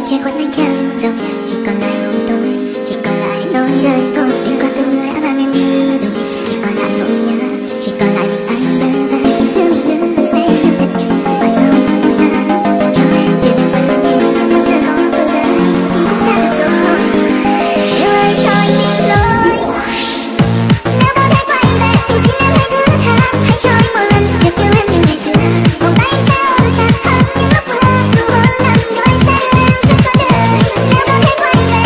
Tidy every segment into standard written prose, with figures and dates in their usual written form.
che khuất ánh trăng rồi, chỉ còn lại bóng tối, chỉ còn lại nỗi đơn côi. Đêm qua cơn mưa đã mang em đi rồi, chỉ còn lại nỗi nhớ, chỉ còn lại mình anh bên tay. Giữa mình đứng dừng sẽ em thật nhiều và sao em nói ra cho em điều mà điều mà giờ đó tôi giờ chỉ không xa được rồi. Yêu ơi cho anh xin lỗi. Nếu có thể quay về thì xin em hãy thứ tha, hãy cho anh một lần được yêu em như ngày xưa. Vòng tay sẽ ôm chặt hơn những lúc mưa, nụ hôn nồng của anh sẽ đưa em suốt con đường. Nếu có thể quay về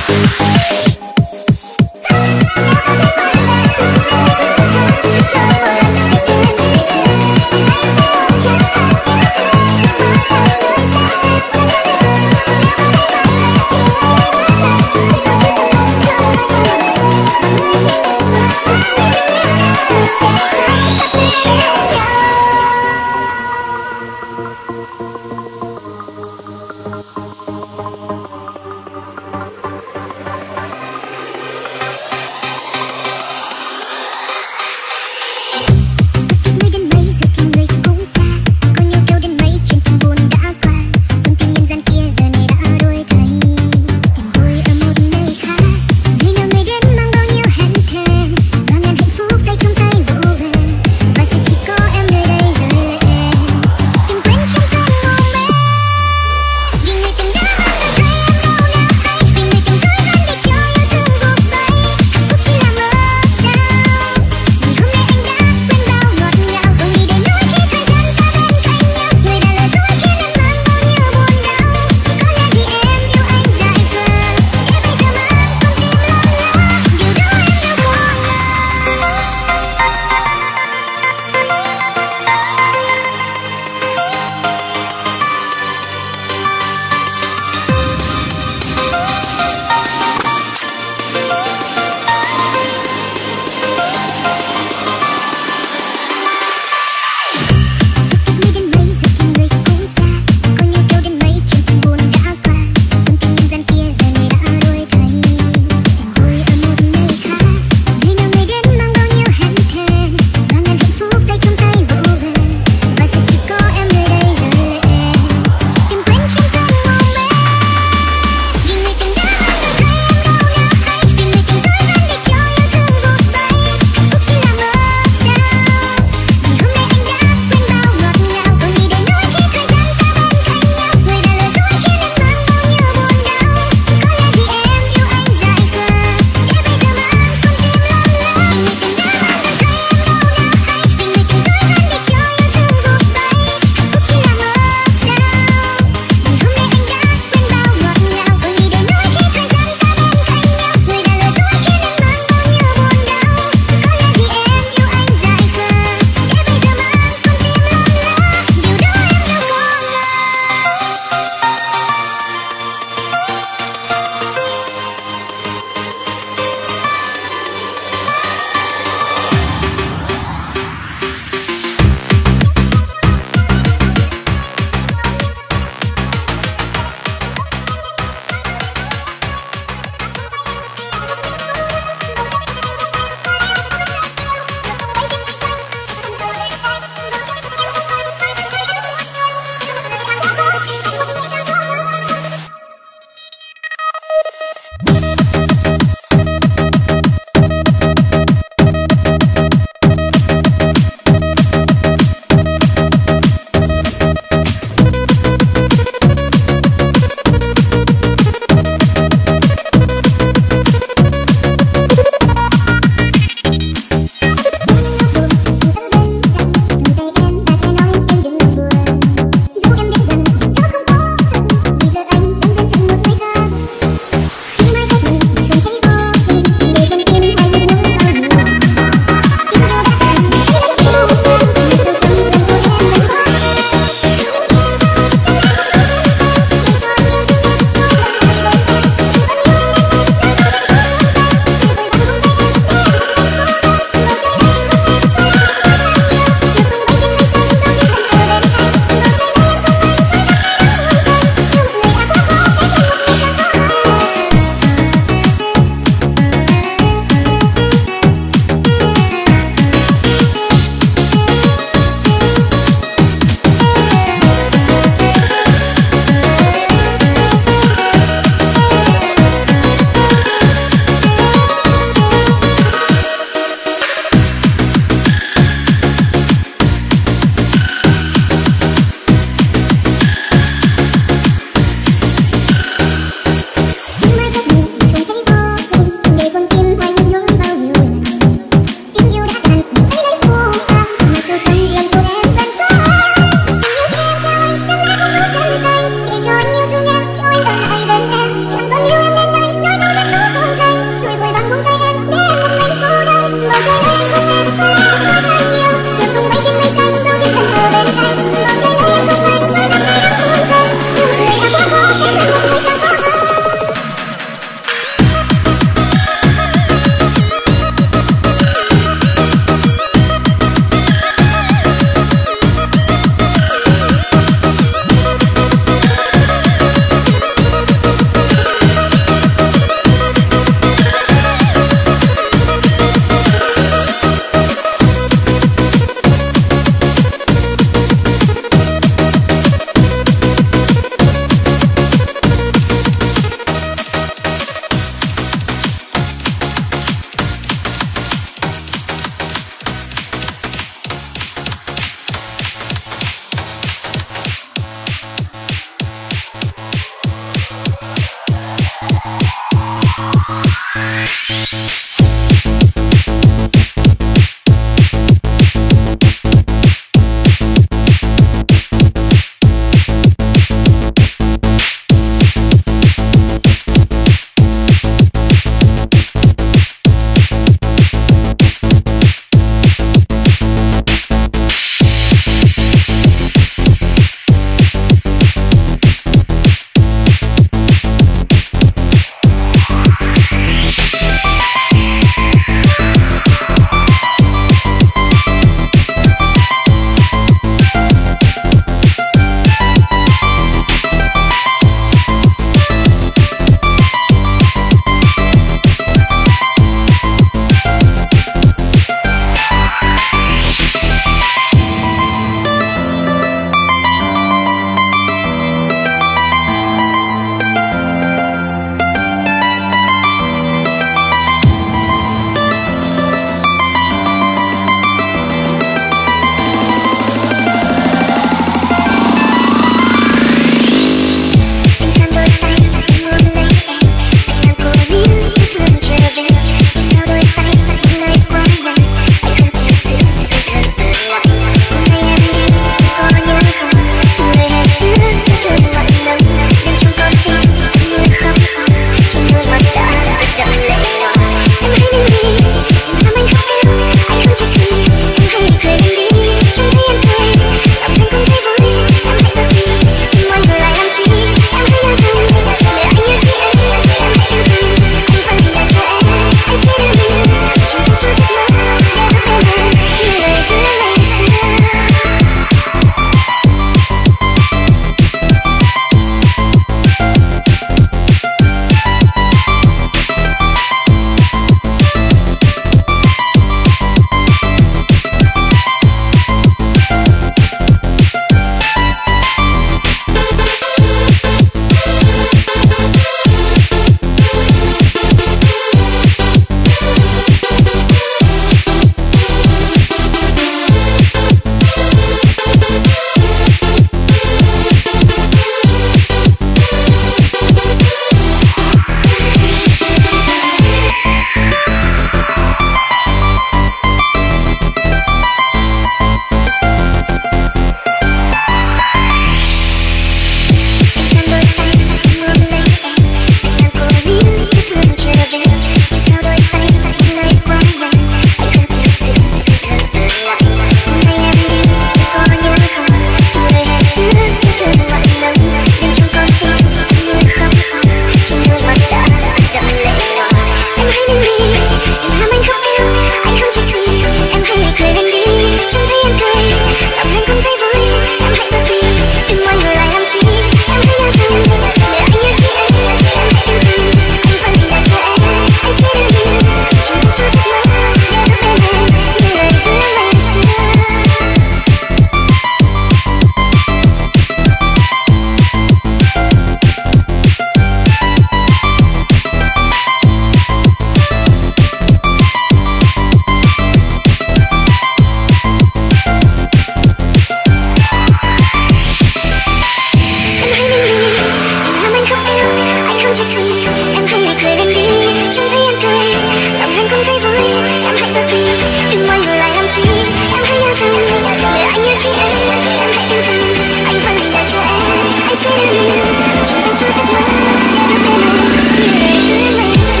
không trách gì, em hãy lại cười lên đi, trông thấy em cười, lòng anh cũng thấy vui, em hãy bước đi, đừng ngoảnh người lại làm chi, em hãy nhớ rằng để anh yêu chỉ em hãy tin rằng anh vẫn đang chờ em, anh sẽ đến yêu, trong anh suốt giấc mơ, em bên anh như để như ngày xưa.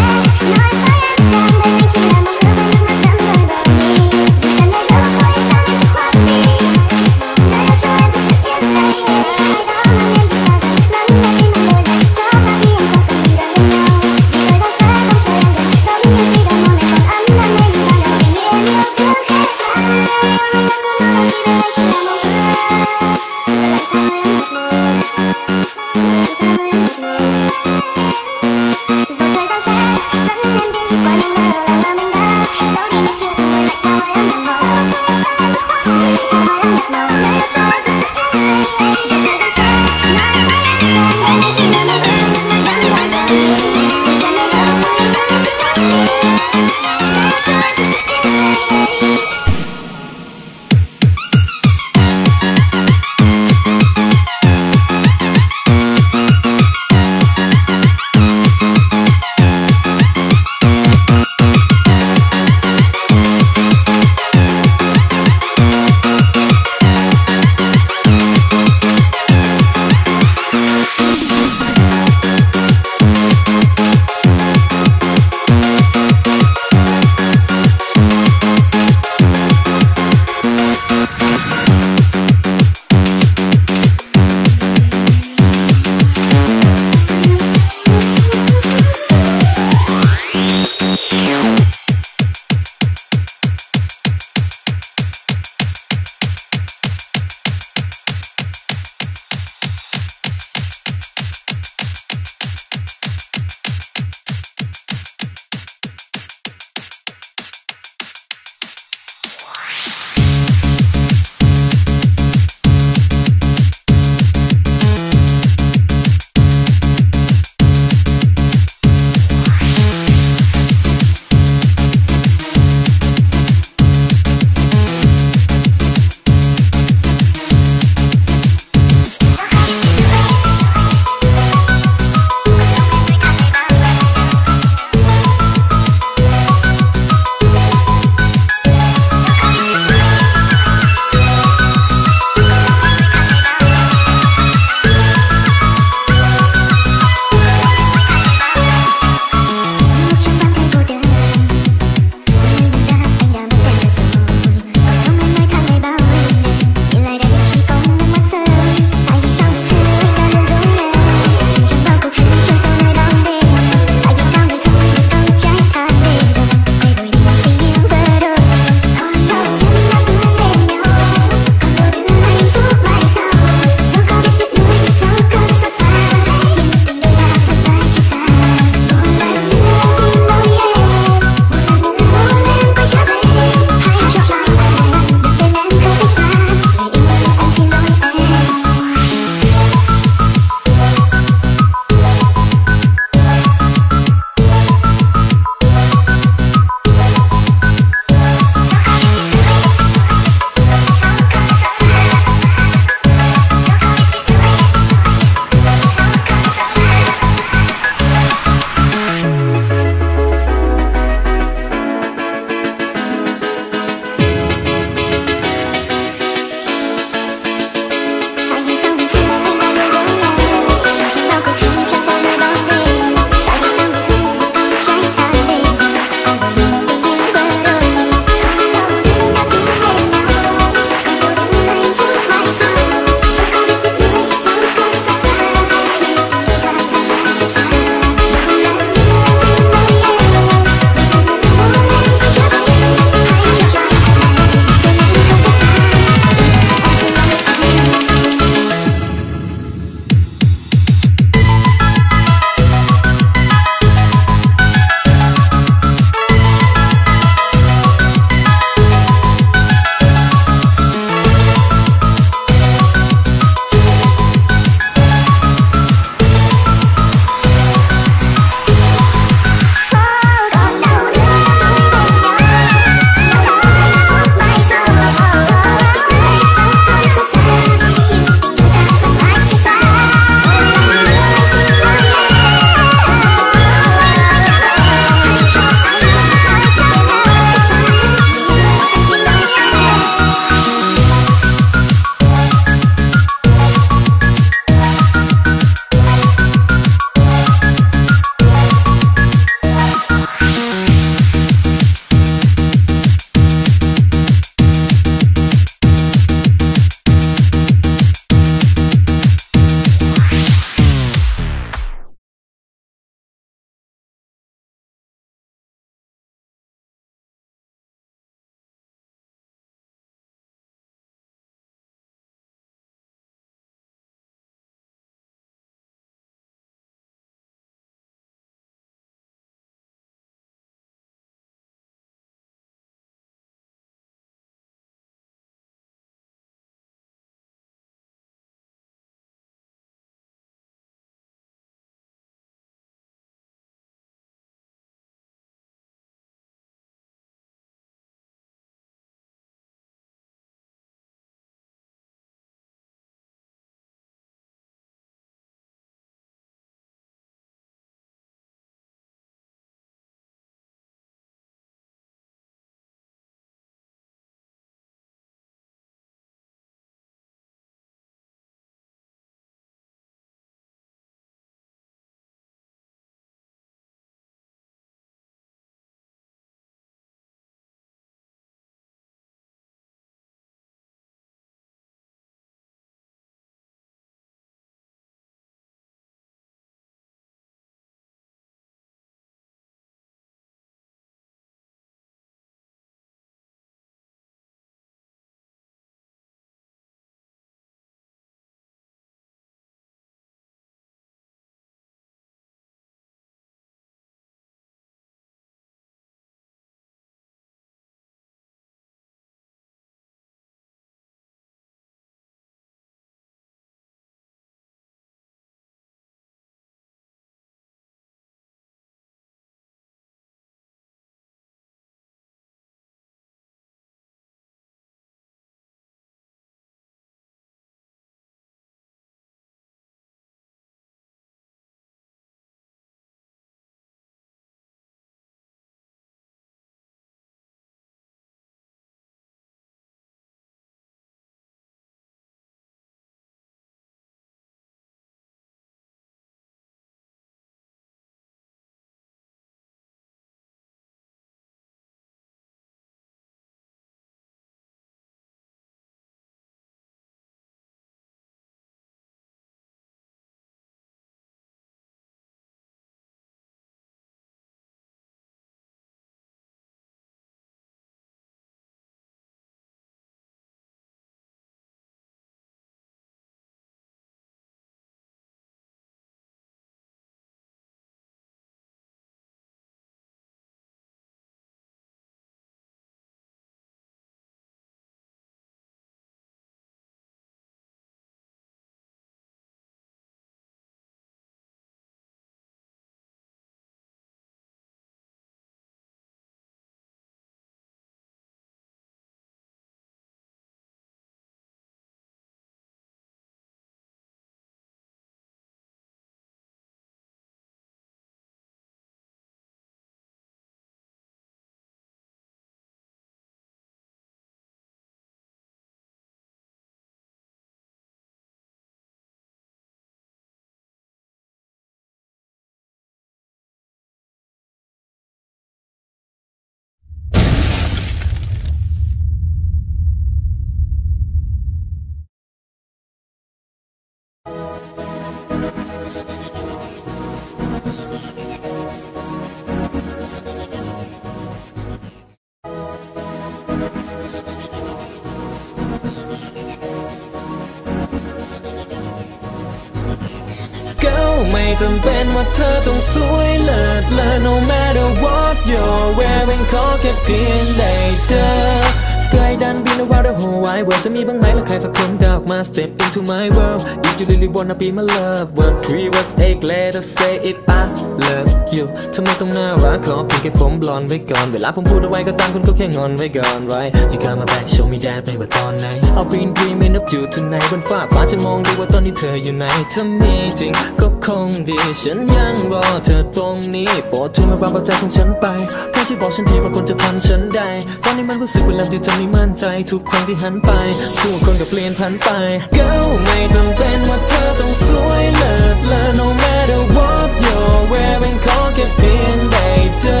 จำเป็นว่าเธอต้องสวยเลิศเลอ no matter what you're wearing ขอแค่เพียงได้เจอไกลดันบิน around the whole wide world จะมีบ้างไหมแล้วใครสักคนได้ออกมา step into my world if you really wanna be my love one three was eight letters say it I love you ทำไมต้องน่ารักขอเพียงแค่ผมบลอนด์ไว้ก่อนเวลาผมพูดเอาไว้ก็ตามคุณก็แค่งอนไว้ก่อน right you got my back show me that ไม่ว่าตอนไหน I've been dreaming of you tonight บนฟ้าฉันมองดูว่าตอนนี้เธออยู่ไหนถ้ามีจริงก็คงดีฉันยังรอเธอตรงนี้โปรดช่วยมาบังเอาใจของฉันไปแค่ช่วยบอกฉันทีว่าคนจะทันฉันได้ตอนนี้มันรู้สึกเวลาที่เธอไม่มั่นใจทุกครั้งที่หันไปผู้คนก็เปลี่ยนผันไป Girl ไม่จำเป็นว่าเธอต้องสวยเลิศเลอ no matter what you're wearing ขอแค่เพียงได้เจอ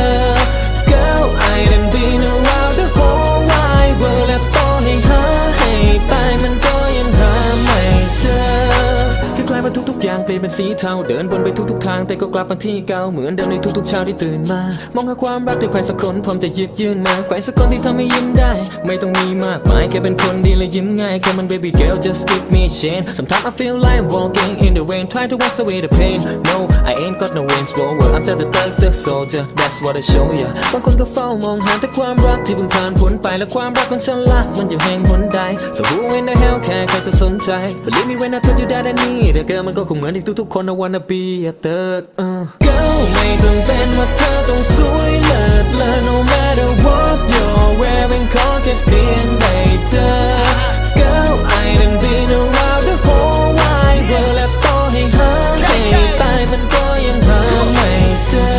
Girl I done been around the whole wide world และต่อให้หาให้ตายมันก็ยังหาไม่เจอก็กลายเป็นทุกๆอย่างเปลี่ยนเป็นสีเทาเดินบนไปทุกๆทางแต่ก็กลับมาที่เก่าเหมือนเดิมในทุกๆเช้าที่ตื่นมามองหาความรักที่ใครสักคนพร้อมจะหยิบยื่นมาใครสักคนที่ทำให้ยิ้มได้ไม่ต้องมีมากมายแค่เป็นคนดีและยิ้มง่าย Come on baby girl just give me a chance Sometimes I feel like I'm walking in the rain try to wash away the pain No I ain't got no wings for world I'm just a thug the soldier That's what I show ya บางคนก็เฝ้ามองหาแต่ความรักที่เพิ่งผ่านพ้นไปและความรักของฉันละมันอยู่แห่งหนใด So who in the hell แค่ใครจะสนใจ Believe me when I told you that I need a girl มันก็คงเหมือนที่ทุกๆคน I wanna be a thug Girl ไม่จำเป็นว่าเธอต้องสวยเลิศเลอ No matter what you're wearing ขอแค่เพียงได้เจอ Girl I done been around the whole wide world และต่อให้หาให้ตายมันก็ยังหาไม่เจอ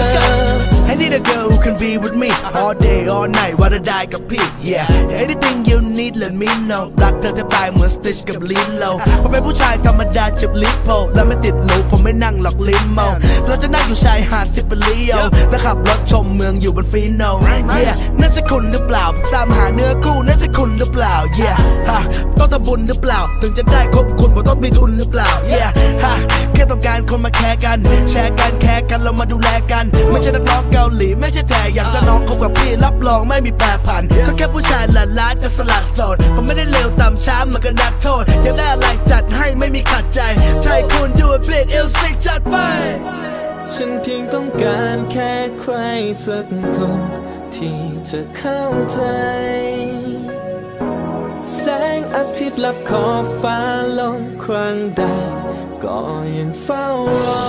I need a girl who can be with me all day all night ว่าจะได้กับพี่ yeah anything you need let me know รักเธอแทบตายเหมือน Stitch กับ Lilo ผมเป็นผู้ชายธรรมดาจิบลิโพและไม่ติดหรูผมไม่นั่งหลอกลิโมเราจะนั่งอยู่ชายหาดซิปเปอร์ลีโอและขับรถชมเมืองอยู่บนฟีโน yeah นั่นใช่คุณหรือเปล่าตามหาเนื้อคู่นั่นใช่คุณหรือเปล่า yeah ต้องทำบุญหรือเปล่าถึงจะได้คบคุณผมต้องมีทุนหรือเปล่า yeah แค่ต้องการคนมาแคร์กันแชร์กันแคร์กันเรามาดูแลกันไม่ใช่นักร้องเกาหลีไม่ใช่แต่อย่างจะน้องคบกับพี่รับรองไม่มีแปรผันก็แค่ผู้ชายละล้าจะสละโสดผมไม่ได้เลวต่ำช้าเหมือนกับนักโทษอยากได้อะไรจัดให้ไม่มีขัดใจใจคุณดูเบรกเอลซิกจัดไปฉันเพียงต้องการแค่ใครสักคนที่จะเข้าใจแสงอาทิตย์ลับขอบฟ้าลงครั้งใดก็ยังเฝ้ารอ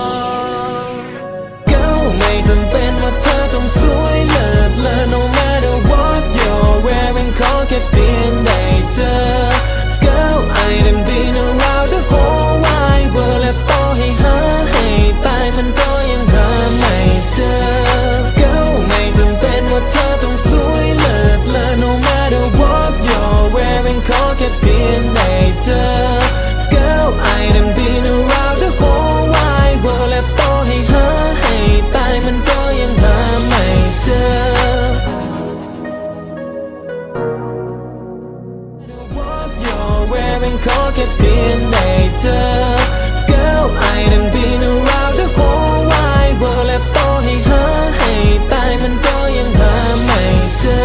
ไม่จำเป็นว่าเธอต้องสวยเลิศเลอ No matter what you're wearing ขอแค่เพียงได้เจอ Girl I done been around the whole wide world และต่อให้หาให้ตายมันก็ยังหาไม่เจอ Girl ไม่จำเป็นว่าเธอต้องสวยเลิศเลอ No matter what you're wearing ขอแค่เพียงได้เจอ Girl I done been around the whole wide world และต่อให้หาให้ตายมันก็ยังหาไม่เจอ What you're wearing ขอแค่เพียงได้เจอ Girl I done been around the whole wide world และต่อให้หาให้ตายมันก็ยังหาไม่เจอ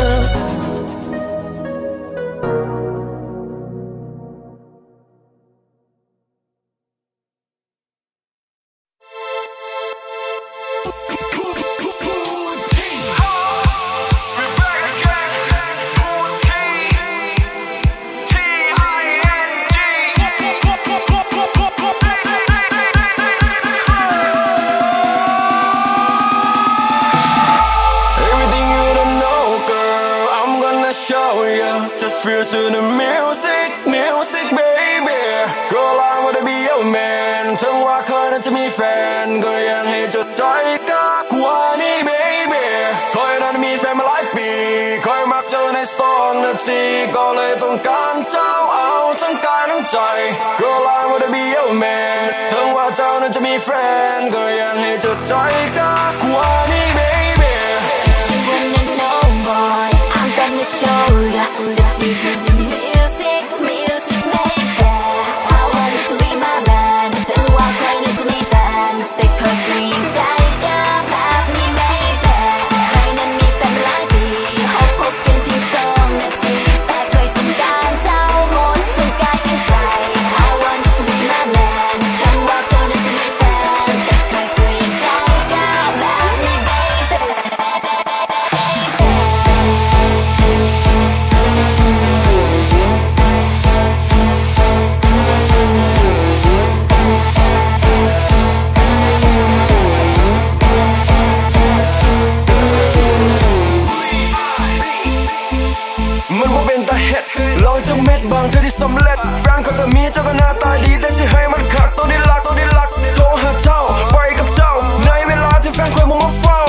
Feel to the music, music baby Girl I wanna be your man ถึงว่าเคยนั้นจะมีแฟนก็ยังให้จดใจกับกว่านี้ baby เคยนั้นมีแฟนมาหลายปีเคยมักเจอใน2 นาทีก็เลยต้องการเจ้าเอาทั้งกายทั้งใจ Girl I wanna be your man ถึงว่าเจ้านั้นจะมีแฟนก็ยังให้จดใจกับกว่านี้ baby Wanna know boy I'm gonna show ya Just listen to music, music baby I want you to be my man ถึงว่าใครนั้นจะมีแฟนแต่ขอเพียงใจกับแบบนี้ baby ใครนั้นมีแฟนมาหลายปีพบกันเพียง2 นาทีแต่เคยต้องการเจ้าหมดทั้งกายทั้งใจ I want you to be my man ถึงว่าเธอนั้นจะมีแฟนแต่ลองจะเม็ดบางเธอที่สำเร็จแฟนเขาก็มีเจ้าก็หน้าตาดีแต่สิให้มันขัดต้องได้หลักโทรหาเจ้าไปกับเจ้าในเวลาที่แฟนคอยผมมาเฝ้า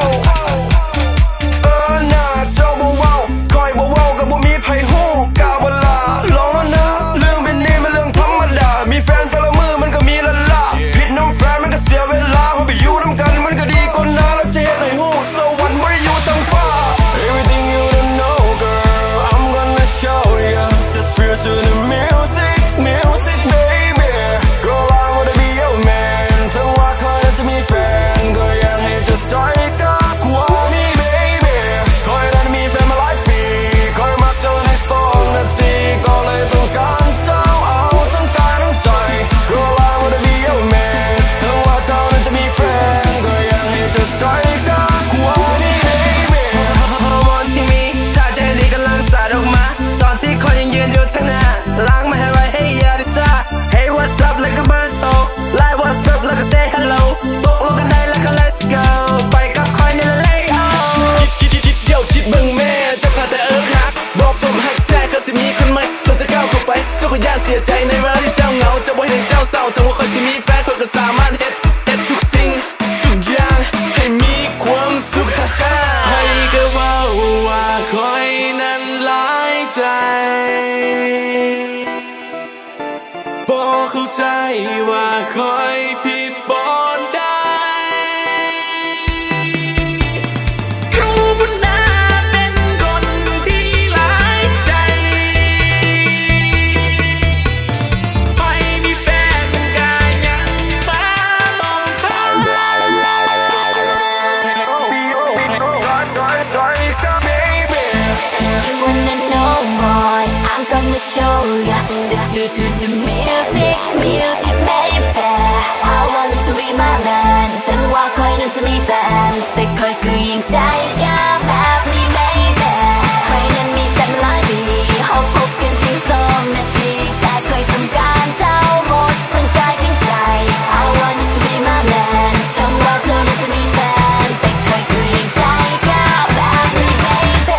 หน้าเจ้าบ่เว้าคอยบ่เว้ากับบ่มีไผฮู้กาบ่ลาลองแล้วนะเรื่องเป็นนี่มันเรื่องธรรมดามีแฟนแต่ละมือมันก็มีละล่ะผิดน้ำแฟนมันก็เสียเวลาเขาไปอยู่น้ำกันมันก็ดีกว่านาแล้วจะเฮ็ดให้ฮู้สวรรค์บ่ได้อยู่ทางฟ้า Everything you don't know girl I'm gonna show you just feel to the music baby girl I wanna be your man ถึงว่าเคยจะมีแฟนก็ยังให้จะใจกล้ากว่านี้ baby คอยนั้นมีแฟนมาหลายปีคอยมักเจอใน2 นาทีก็เลยต้องการเจ้าเอาทั้งกายทั้งใจ girl I wanna be your man ถึงว่าเจ้านั้นจะมีแฟนก็ยังให้จะใจกล้ากว่านี้ baby ฮอร์โมนที่มีถ้าใจดีกำลังสาดออกมาตอนที่คนยังยืนอยู่ทั้งหน้าล้างมาให้ไว้ให้ยาดิซ่า Hey what's up แล้วก็เบอร์โทรไลน์ what's up แล้วก็ say hello ตกลงกันได้แล้วก็ let's go ไปกับคอยนี่ละเลยคิดเดี๋ยวคิดเบิ่งแม่เจ้าขาดแต่ฮักบอกผมฮักแท้เขาสิมีคนใหม่เธอจะก้าวเข้าไปเจ้าก็ย่านเสียใจในเวลาที่เจ้าเหงาจะบ่เห็นเจ้าเศร้าทั้งว่าคอยสิมีแฟนคนก็สามารถเฮ็ดทุกสิ่งทุกอย่างให้มีความสุขให้ก็ว่าคอยนั้นหลายใจบอกเข้าใจว่าคอยผิดบอนได้รู้บนหน้าเป็นคนที่หลายใจไม่มีแฟนกายังมาลงเขา You wanna know more? I'm gonna show ya. Just feel to the music, baby. I want you to be my man. ถึงว่าคอยนั้นจะมีแฟนแต่คอยคือยิ่งใจกล้าแบบนี้ baby. คอยนั้นมีแฟนหลายปีเขาพบกันเพียง2 นาทีแต่คอยต้องการเจ้าหมดทั้งกายทั้งใจ I want you to be my man. ถึงว่าเธอนั้นจะมีแฟนแต่คอยคือยิ่งใจกล้าแบบนี้ baby.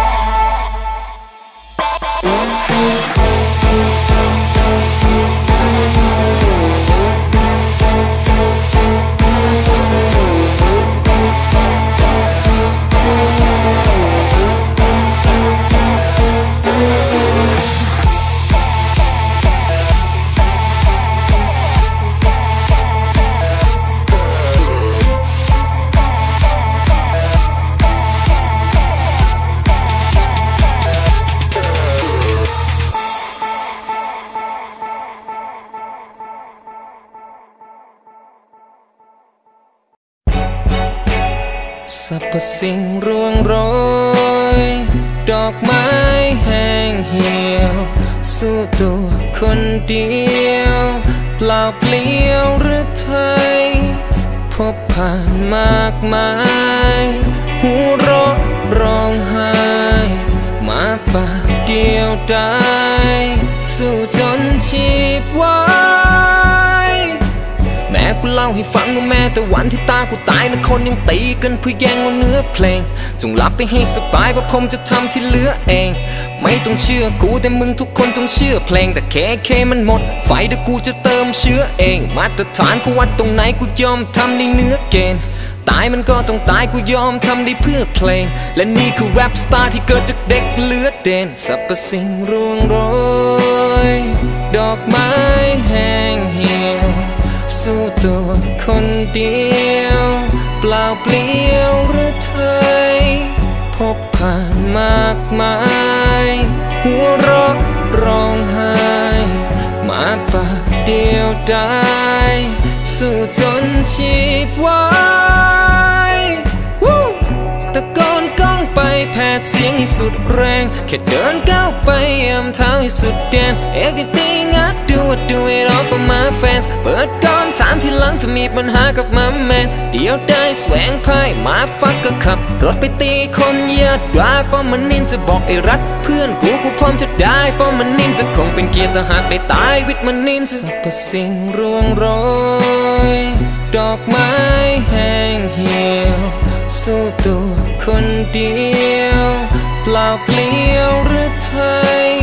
สรรพสิ่งร่วงโรยดอกไม้แห้งเหี่ยวสู้ตัวคนเดียวเปล่าเปลี่ยวหรือไทยพบผ่านมากมายหัวเราะร้องไห้มาปากเดียวได้สู้จนชีพไว้แม่กูเล่าให้ฟังว่าแม้แต่วันที่ตากูตายนะคนยังตีกันเพื่อแย่งเอาเนื้อเพลงจงหลับไปให้สบายเพราะผมจะทำที่เหลือเองไม่ต้องเชื่อกูแต่มึงทุกคนต้องเชื่อเพลงแต่เคมันหมดไฟเดี๋ยวกูจะเติมเชื้อเองมาตรฐานกูวัดตรงไหนกูยอมทำในเนื้อเกณฑ์ตายมันก็ต้องตายกูยอมทำได้เพื่อเพลงและนี่คือแรปสตาร์ที่เกิดจากเด็กเลือดเด่นสรรพสิ่งร่วงโรยดอกไม้แห้งเหี่ยวสู้ตัวคนเดียวเปล่าเปลี่ยวหรือไทยพบผ่านมากมายหัวเราะร้องไห้มาปากเดียวได้สู้จนชีพไว้ตะโกนก้องไปแผดเสียงให้สุดแรงแค่เดินก้าวไปยำเท้าให้สุดแดน Everything I do it all for my fans เปิดก่อนถามทีหลังถ้ามีปัญหากับมาแมนเดี๋ยวได้แสวงไพ่มาฟักก็ขับรถไปตีคนเยอะ Drive for my nin จะบอกไอ้รัดเพื่อนกูพร้อมจะได้ for my nin จะคงเป็นเกียรติแต่หากได้ตาย with my nin สรรพสิ่งร่วงโรยดอกไม้แห้งเหี่ยวสู้ตัวคนเดียวเปล่าเปลี่ยวหรือไทย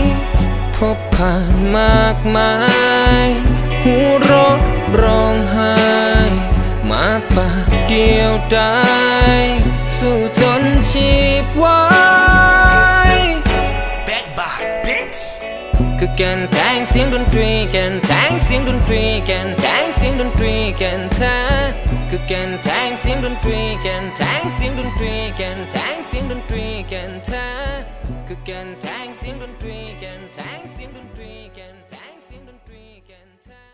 มากมายหูร้องร้องไห้มาปะเดียวได้สู้ทนชีพไว้คือแก่นแทงเสียงดนตรีแก่นแทงเสียงดนตรีแก่นแทงเสียงดนตรีแก่นแท้คือแก่นแทงเสียงดนตรีแก่นแทงเสียงดนตรีแก่นแทงเสียงดนตรีแก่นแท้คือแก่นแทงเสียงดนตรีแก่นแทงเสียงดนตรีแก่นแทงเสียงดนตรีแก่นแท้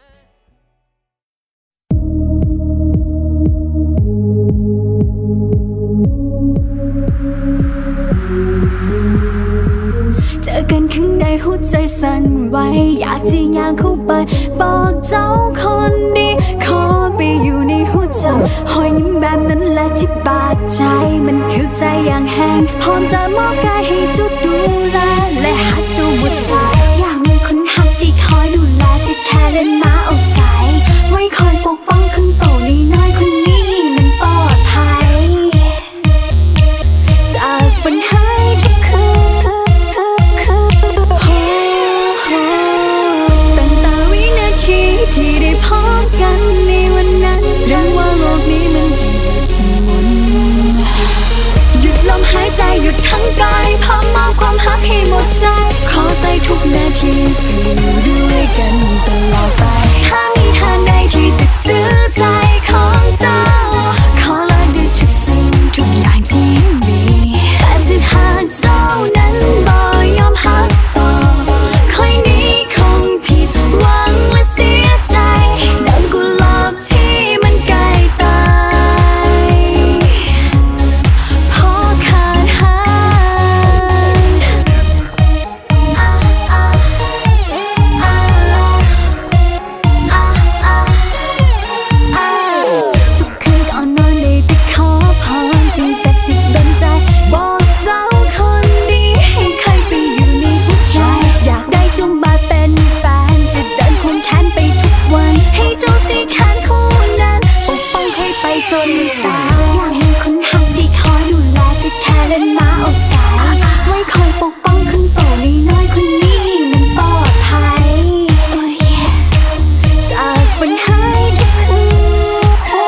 เจอกันข้างในหัวใจสั่นไหวอยากจะย่างเข้าไปบอกเจ้าคนดีขอไปอยู่ในหัวใจหอยยิ้มแบบนั้นแหละที่บาดใจมันถึกใจอย่างแห้งพร้อมจะมอบกายให้เจ้าดูแลและหักเจ้าหมดใจอยากมีคนหักที่คอยดูแลที่แค่เล่นมาเอาใจไว้คอยปกป้องคนโตน้อยคนนี้มันปลอดภัยจากฝันหายทุกคืนที่ได้พบกันในวันนั้นดังว่าโลกนี้มันจะหยุดหมุนหยุดลมหายใจหยุดทั้งกายพร้อมมอบความหักให้หมดใจขอใส่ทุกนาทีเพื่ออยู่ด้วยกันตลอดไปถ้ามีทางใดที่จะซื้อใจของเจ้าขอละด้วยทุกสิ่งทุกอย่างที่มีแต่ถ้าหากเจ้านั้นบ่ยอมหักต่อคอยนี้คงผิดหวังและเสียใจดังกุหลาบที่มันใกล้ตายพอขาดหายทุกคืนก่อนนอนได้แต่ขอพรสิ่งศักดิ์สิทธิ์ดลใจบอกเจ้าคนดีให้ใครไปอยู่ในหัวใจอยากได้จงมาเป็นแฟนจะเดินควงแขนไปทุกวันให้เจ้าสีแขนคู่นั้นปกป้องใครไปจนตายอยากมีคนหักที่คอยดูแลที่แค่เล่นมาเอาใจไว้คอยปกป้องคนโตน้อยคนนี้มันปลอดภัยจากฝันหายทุกคืน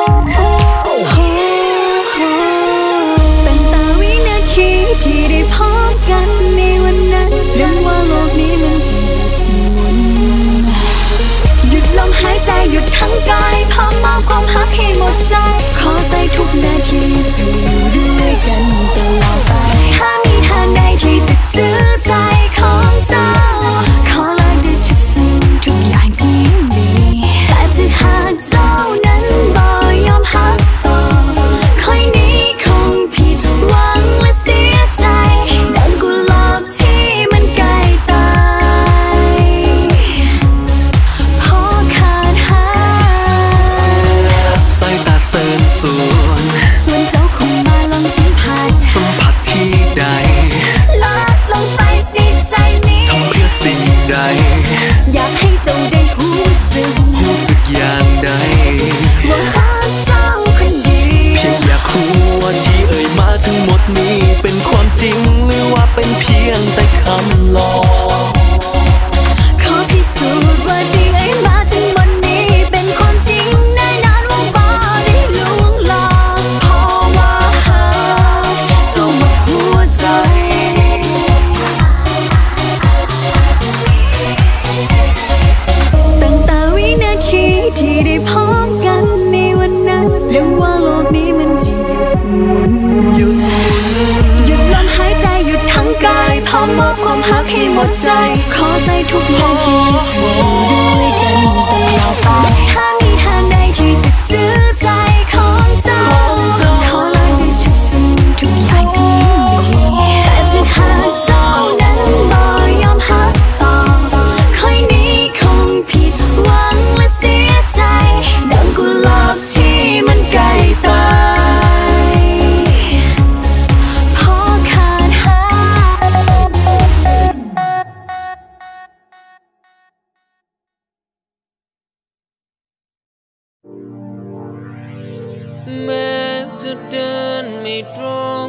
เป็นแต่วินาทีที่ได้พบกันในวันนั้นดังว่าโลกนี้มันจะหยุดหมุนหยุดลมหายใจหยุดทั้งกายพร้อมมอบความหักให้หมดใจขอใส่ทุกนาทีเพื่ออยู่ด้วยกันตลอดไปถ้ามีทางใดที่จะซื้อใจของเจ้าขอละด้วยทุกสิ่งทุกอย่างที่มีแต่ถ้าหากเจ้านั้นบ่ยอมหักต่อคอยนี้คงผิดหวังและเสียใจดังกุหลาบที่มันใกล้ตายพอขาดหายสายตาเซินส่วนเจ้าคงมาลองสัมผัสที่ใดลาดลงไปในใจนี้ทำเพื่อสิ่งใดอยากให้เจ้าได้รู้สึกอย่างใดว่ารักเจ้าคนดีเพียงอยากรู้ว่าที่เอ่ยมาทั้งหมดนี้เป็นความจริงหรือว่าเป็นเพียงแต่คำหลอกขอพิสูจน์ว่าที่เอ่ยมาทั้งหมดนี้เป็นความจริงแน่นอนว่าบ่ได้ลวงหลอกเพราะว่าหากเจ้าหมดหัวใจตั้งแต่วินาทีที่ได้พบกันในวันนั้นเรื่องว่าโลกนี้มันจะหยุดหมุนหยุดลมหายใจหยุดทั้งกายพร้อมมอบความหักให้หมดใจขอใส่ทุกนาทีเพื่ออยู่ด้วยกันตลอดไปถ้ามีทางใดที่จะซื้อใจของเจ้าขอละด้วยทุกสิ่งทุกอย่างที่มีแต่ถ้าหากเจ้านั้นบ่ยอมหักต่อคอยนี้คงผิดหวังและเสียใจดังกุหลาบที่มันใกล้ตายพอขาดหายแม้จะเดินไม่ตรง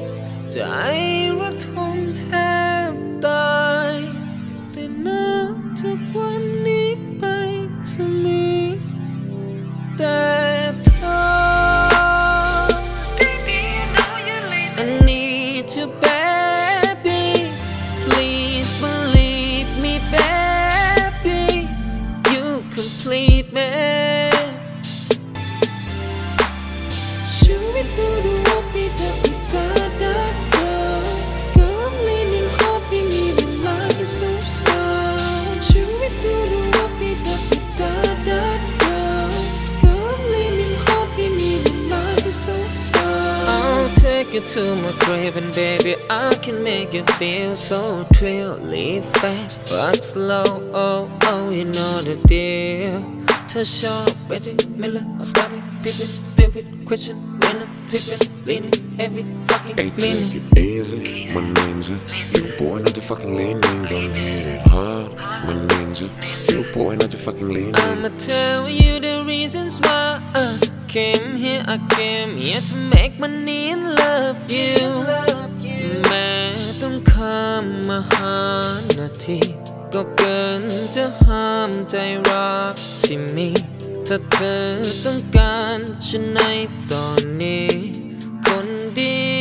ใจระทมแทบตายแต่นับ you to my crib and baby I can make you feel so thrill. Live fast, fuck slow, oh, oh, you know the deal. To show, Reggie, Miller, or Scotty, Pippen, stupid, Christian, winner, tipping, leaning, every fucking minute. Take it easy, my ninja. You boy not to fucking leaning, don't hit it hard, my ninja. You boy not to fucking leaning. I'ma tell you the reasons why I came here to make money and love you. แม้ต้องข้ามมา5 นาทีก็เกินจะห้ามใจรักที่มีถ้าเธอต้องการฉันในตอนนี้คนดี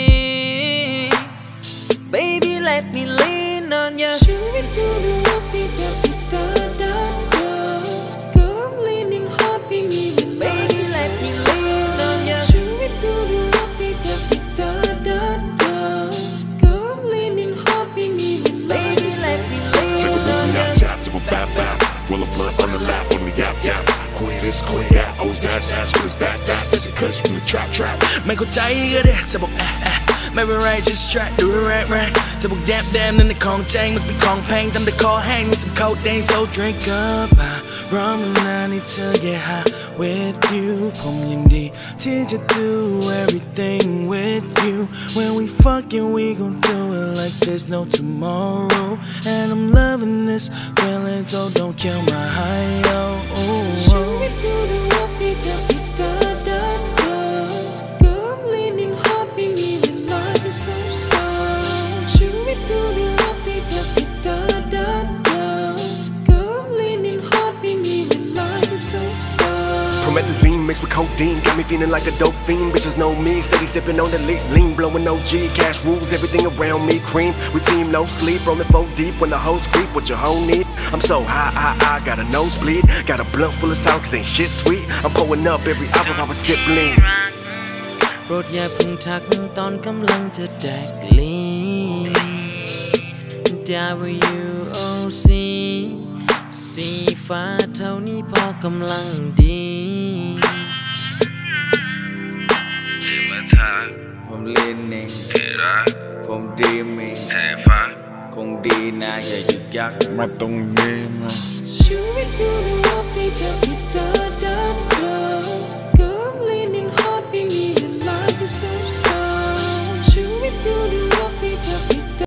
Baby let me lean on you. Should we do the da-da-da-da? Girl, I'm leaning hard, baby let me lean on you. Should we do the da-da-da-da? Girl, I'm leaning hard, baby let me lean on you. Tap to a bap bap, roll a blunt on the lap on the yap yap. Queen this, queen that, O's ass, what is that? This a kush from the trap. ไม่เข้าใจก็ได้จะบอกไม่เป็นไร just try do it right จะบอกแดมนั่นในของแจงมันเป็นของแพงทำแต่คอแห้งนี่สำคัญแดง so drink up รอมานานให้เธอ get high with you ผมยินดีที่จะ do everything with you when we fucking we gon' do it like there's no tomorrow and I'm loving this feeling so don't kill my high oh, Should we do the da-da-da-da? Girl, I'm leaning hard, baby, the life is so sad. Should we do the da-da-da-da? Girl, I'm leaning hard, baby, the life is so sad. Promethazine mixed with codeine got me feeling like a dope fiend. Bitches know me, steady sipping on the lean, blowing OG. Cash rules everything around me. Cream, we team no sleep, rolling 4 deep when the hoes creep. What your hoe need? I'm so high, I got a nosebleed. Got a blunt full of sound 'cause ain't shit sweet. I'm pulling up every hour I was sip lean. โปรดอย่าเพิ่งทักตอนกำลังจะแดกลีน WOC สีฟ้าเท่านี้พอกำลังดีผมเล่นเองผมดีมเองคงดีนะอย่าหยุดยักมาตรงนี้มา Should we do the da-da-da-da? Girl, I'm leaning hard, baby, the life is so sad. Should we do the